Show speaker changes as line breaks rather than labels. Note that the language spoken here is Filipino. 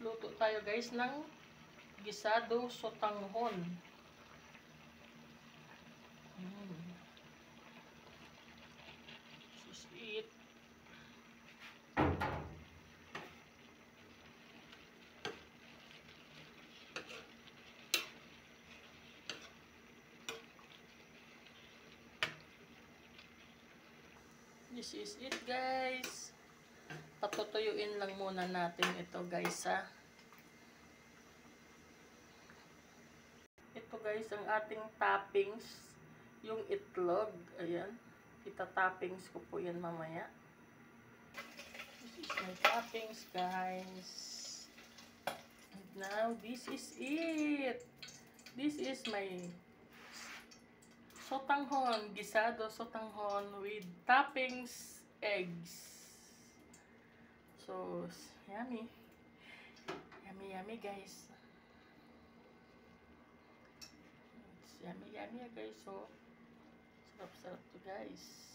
Luto tayo guys ng gisado sotanghon. This is it. This is it guys. Patutuyuin lang muna natin ito guys ha. Ito guys ang ating toppings. Yung itlog. Ayan. Ita-toppings ko po yan mamaya. This is my toppings guys. And now this is it. This is my sotanghon. Gisado sotanghon with toppings eggs. So, yummy. Yummy, yummy, guys. It's yummy, yummy, guys. So, sarap-sarap to, guys.